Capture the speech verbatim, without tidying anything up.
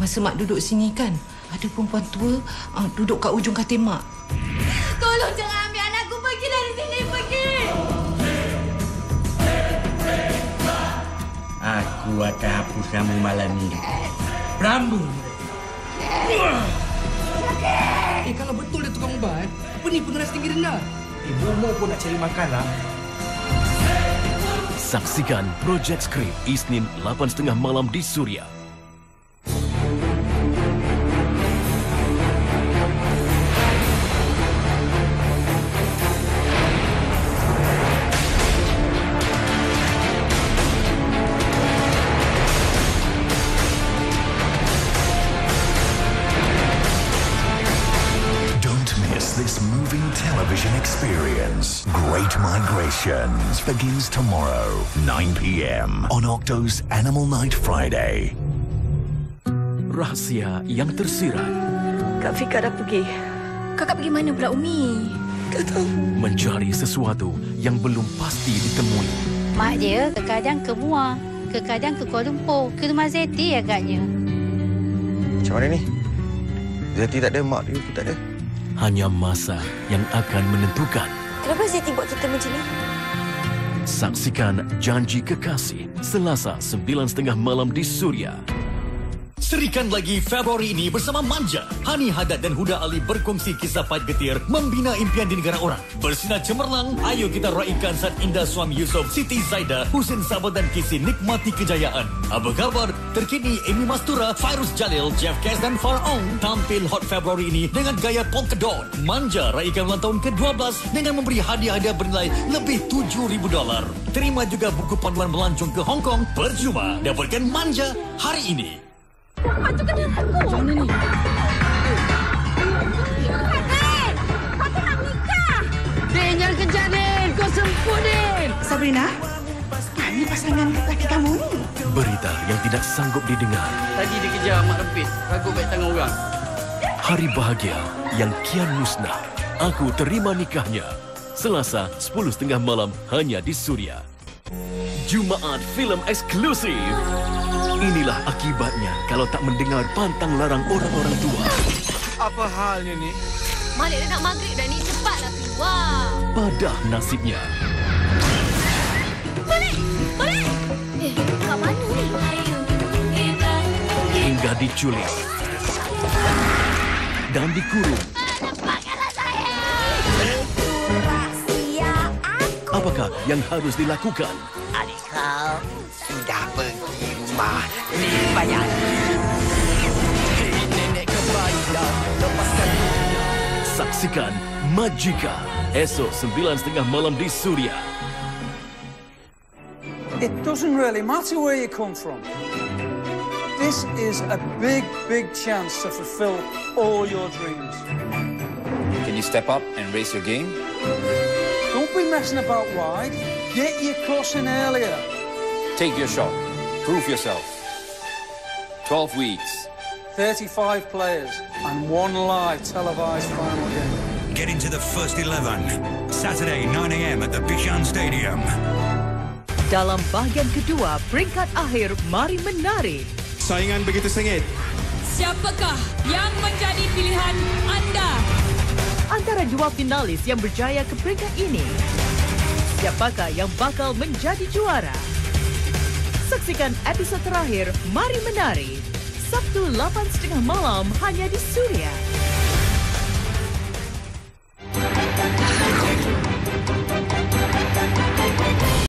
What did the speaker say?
masa Mak duduk sini kan, ada perempuan tua uh, duduk kat ujung katil Mak. Tolong jangan ambil anakku pergi dari sini, pergi! Aku akan hapus kamu malam ini. Rambut. Eh, kalau betul dia tukang ubat, apa ni pengeras tinggi rendah? Eh, Bomo pun nak cari makan lah. Saksikan Project Script Isnin lapan tiga puluh malam di Suria. This moving television experience, Great Migrations, begins tomorrow, nine p m on Octo's Animal Night Friday. Rahsia yang tersirat. Kak Fika dah pergi. Kakak pergi mana pula, Umi? Tak tahu. Mencari sesuatu yang belum pasti ditemui. Mak dia terkadang ke Muar, terkadang ke Kuala Lumpur, ke rumah Zeti agaknya. Macam mana ni? Zeti tak ada, mak dia pun tak ada. Hanya masa yang akan menentukan. Kenapa Zeti buat kita macam ni? Saksikan Janji Kekasih Selasa sembilan tiga puluh malam di Suria. Serikan lagi Februari ini bersama Manja. Hani Haddad dan Huda Ali berkongsi kisah pahit getir membina impian di negara orang. Bersinar cemerlang, ayo kita raikan saat indah suami Yusof, Siti Zaida, Husin Sabar dan Kisi nikmati kejayaan. Apa khabar? Terkini Amy Mastura, Fairuz Jalil, Jeff Cass dan Faraon tampil hot Februari ini dengan gaya polka dot. Manja raikan ulang tahun ke dua belas dengan memberi hadiah-hadiah bernilai lebih tujuh ribu dolar. Terima juga buku panduan melancong ke Hong Kong. Percuma, dapatkan Manja hari ini. Itu kenapa aku? Macam mana ni? Hei! Aku nak nikah! Din, jangan kejar, Din! Kau semput, Din! Sabrina, ini pasangan lelaki kamu ni. Berita yang tidak sanggup didengar. Tadi dia kejar Mak Rempit. Ragut baik tangan orang. Hari bahagia yang kian musnah. Aku terima nikahnya. Selasa sepuluh tiga puluh malam hanya di Suria. Jumaat filem eksklusif. Inilah akibatnya kalau tak mendengar pantang larang orang-orang tua. Apa halnya ni? Malik dah nak maghrib dah ni. Cepatlah keluar. Padah nasibnya. Malik! Malik! Eh, kat mana ni? Hingga diculik. Dan dikurung. Lepaskanlah saya! Itu rahsia aku. Apakah yang harus dilakukan? Adik kau sudah pergi rumah. Ini bayar. Nenek kembali dah. Lepaskan. Saksikan Majika. Esok sembilan tiga puluh malam di Suria. It doesn't really matter where you come from. This is a big, big chance to fulfill all your dreams. Can you step up and raise your game? Don't be messing about wide. Get your cross in earlier. Take your shot. Prove yourself. twelve weeks. thirty-five players and one live televised final game. Get into the first eleven. Saturday, nine a m at the Bishan Stadium. Dalam bahagian kedua, peringkat akhir mari menari. Saingan begitu sengit. Siapakah yang menjadi pilihan anda? Antara dua finalis yang berjaya ke peringkat ini, siapakah yang bakal menjadi juara? Saksikan episod terakhir Mari Menari, Sabtu lapan tiga puluh malam hanya di Suria.